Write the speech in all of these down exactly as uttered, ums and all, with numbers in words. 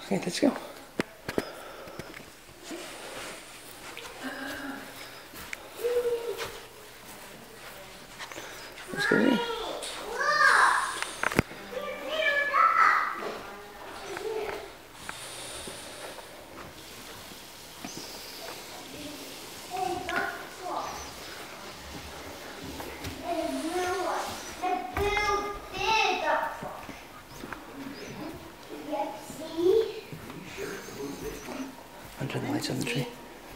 Okay, let's go. Let's go in. I'll turn the lights on the tree.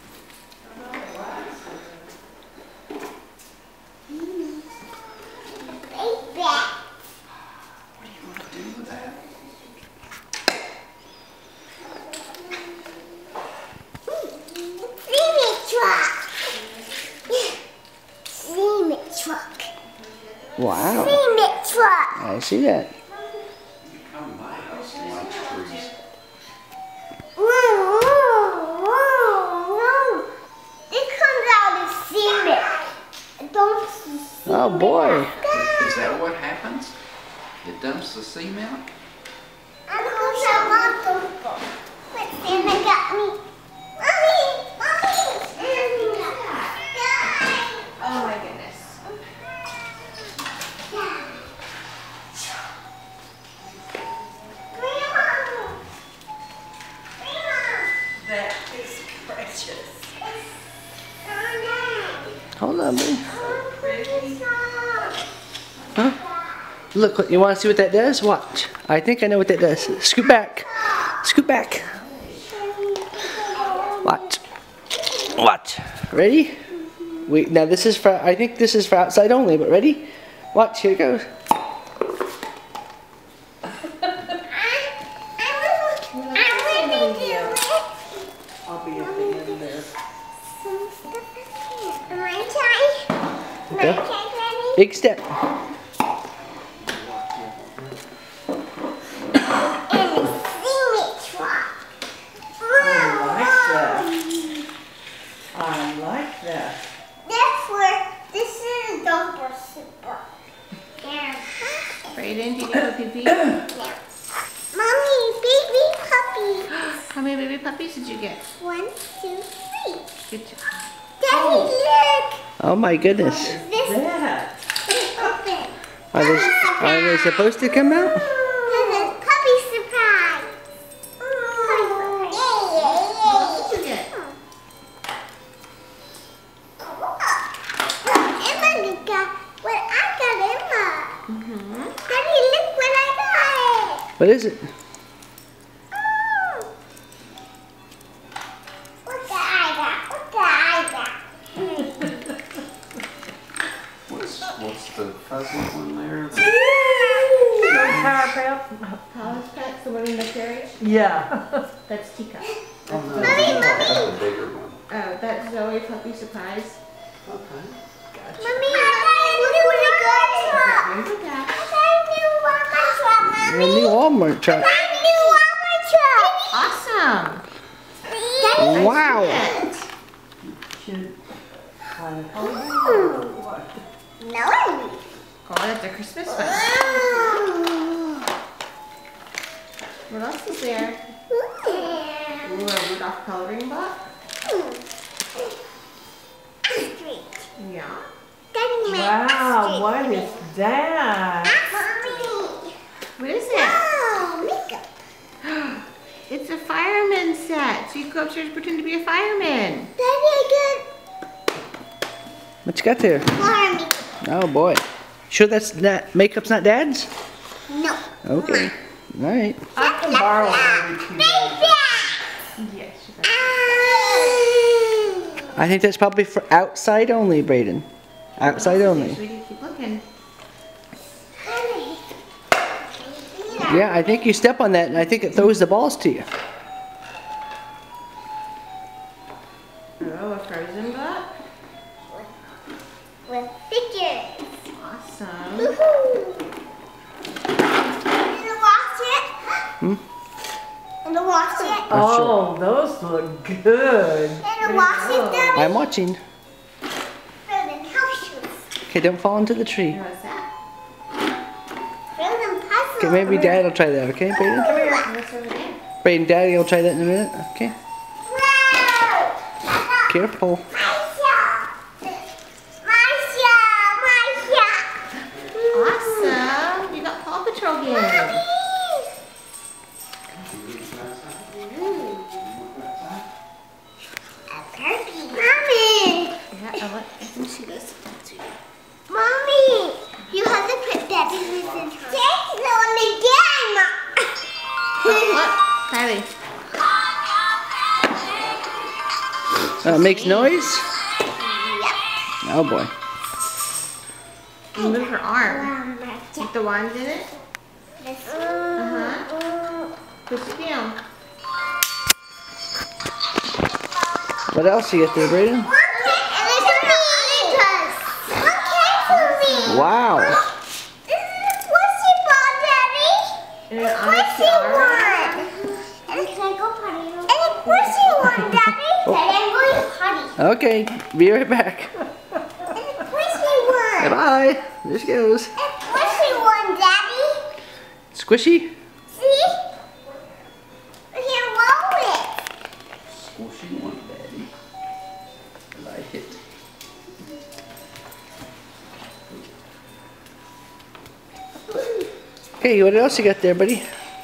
Wow. Cement truck. I see that. You come to my house and watch trees. Whoa, whoa, whoa, whoa. It comes out of cement. Don't see cement. Oh boy. Is that what happens? It dumps the cement? I'm going to want to. But Santa got me. Mommy, mommy. Oh my goodness. That is precious. Hold on, baby. Huh? Look, you want to see what that does? Watch. I think I know what that does. Scoot back. Scoot back. Watch. Watch. Ready? Wait, now this is for, I think this is for outside only, but ready? Watch, here it goes. I'll be at the end there. Okay. Big step. I like that. That's where this is a dumper super. Yeah. Brayden, do you go pee pee? Mommy, baby puppy. How many baby puppies did you get? One, two, three. Good job. Daddy, look. Oh my goodness. This That. is open. Are they, are they supposed to come out? This is puppy surprise. Puppy surprise. What did you get? Emma got what I got, Emma. Mm-hmm. Daddy, look what I got. What is it? Oh. What the I got? What the I got? What's, what's the fuzzy one there? Power pack. Power pack, the one in the carriage? Yeah. That's Tika. Oh, no, Mommy, that's mommy. the bigger one. Oh, that's Zoe Puppy Surprise. Okay. Mommy, I got a new Remember that. truck. I got a new Walmart truck, A new Mommy. Walmart truck. I got a new Walmart truck. Awesome. Daddy, Wow. Should I no. Oh, that's a Christmas one. What else is there? Ooh, a Rudolph coloring book. Yeah. Wow, What is that? Mommy. What is it? Oh, makeup. It's a fireman set. So you go upstairs and pretend to be a fireman. Daddy, I What you got there? got more makeup. Oh boy. Sure that's not, makeup's not Dad's? No. Okay. Alright. I can borrow one every two days. Yes. I think that's probably for outside only, Brayden. Outside only. Sweetie, keep looking. Yeah, I think you step on that and I think it throws the balls to you. Oh, a frozen book. With figures. Awesome. Woohoo! Did you watch it? Hmm? Did you watch it? Oh, those look good. Did you watch it, Daddy? I'm watching. Frozen house shoes. Okay, don't fall into the tree. What's that? Frozen puzzle. Okay, maybe Dad will try that, okay, Brayden? Come here. What's over there? Braden, Daddy will try that in a minute. Okay. Careful. Awesome. You got Paw Patrol game. Yeah, I think she does. Mommy, you have to put Daddy in her. Take on again. What? Kylie. Uh, it makes noise? Yep. Oh boy. You move her arm. Like the wand did it? Uh-huh. Push it down. What else you get there, Braden? Wow. This is a squishy ball, Daddy. And an Squishy arm. one. And can I go potty? And a squishy one, Daddy. Daddy, I'm going potty. Okay, be right back. And a squishy one. Bye. There she goes. And a squishy one, Daddy. Squishy? See? Here, roll it. Squishy one, Daddy. I like it. Okay, what else you got there, buddy?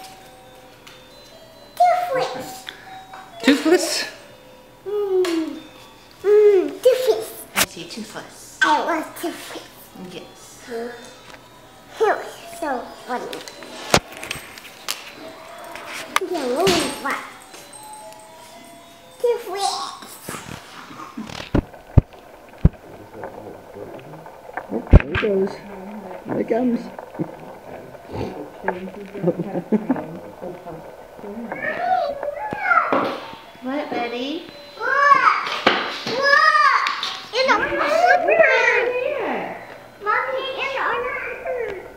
Toothless. Toothless? Mmm. Mmm, toothless. I see toothless. I was toothless. Yes. It was so funny. Yeah, really fun. Toothless. Oh, there it goes. There it comes. What, Betty? Look! Look! It's on her hand! Mommy, it's on her hand!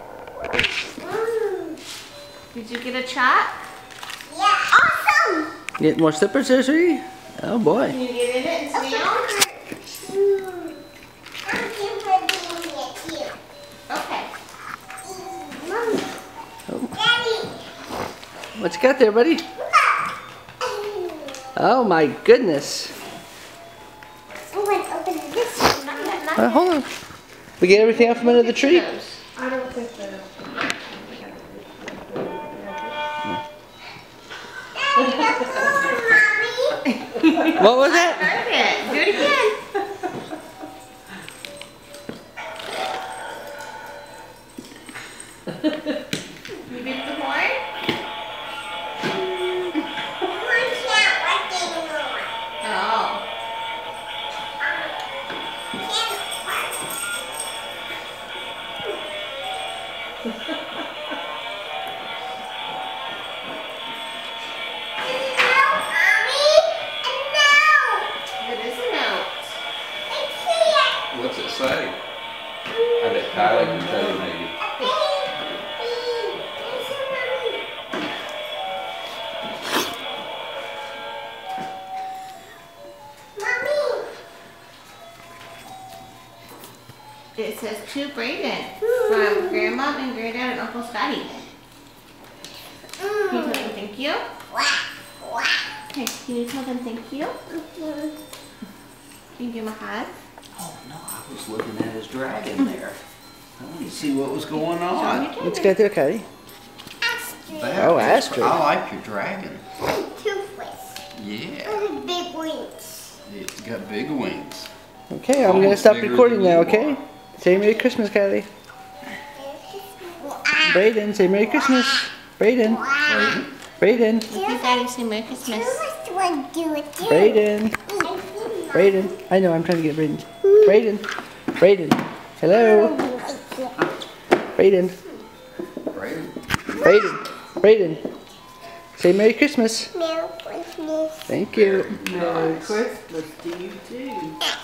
Mm. Did you get a chalk? Yeah, awesome! Get more slippers there, sweetie? Oh boy. Can you get in it and Okay. see them? Mm. I'm super doing it too. Okay. Mommy. Oh. Daddy. What you got there, buddy? Look. Oh my goodness. I'm going to open this one. Not yet, not Uh, hold on. We get everything out from under the tree? I don't think so. Daddy, that's cool, Mommy. What was that? Heard it. Do it again. You beat the horn? One can't work anymore. Oh. Can't work. No, Mommy. No. It is a note. I can't. What's it say? I bet Kylie can tell you maybe. It says to Braden from Grandma and Granddad and Uncle Scotty. Can you tell them thank you? Okay, can you tell them thank you? Can you give them a hug? Oh no, I was looking at his dragon there. I wanted to see what was going Show 'em on. your What's dragon. got there, Kylie? That Oh, is- Astrid. I like your dragon. Toothless. Yeah, With big wings. it's got big wings. Okay, I'm gonna Almost stop bigger recording than now, you okay? are. Say Merry Christmas, Kylie. Braden, say Merry Christmas. Braden, Braden? Braden, Thank you, Daddy. Say Merry Christmas. Toothless would do it too. Braden, Braden. I know, I'm trying to get Braden. Braden, Braden. Hello, Braden, Braden? Braden, Braden. Say Merry Christmas. Merry Christmas. Thank you. Merry Christmas to you too.